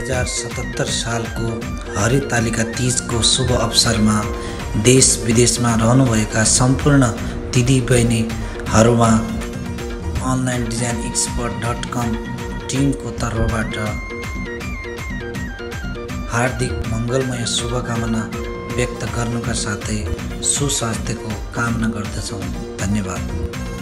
2077 सालको हरितालिका तीजको शुभ अवसरमा देश विदेशमा रहनुभएका सम्पूर्ण दिदीबहिनीहरूमा onlineDesignExpert.com टिमको तर्फबाट हार्दिक मङ्गलमय शुभकामना व्यक्त गर्नुका साथै सुस्वास्थ्यको कामना गर्दछौँ। धन्यवाद।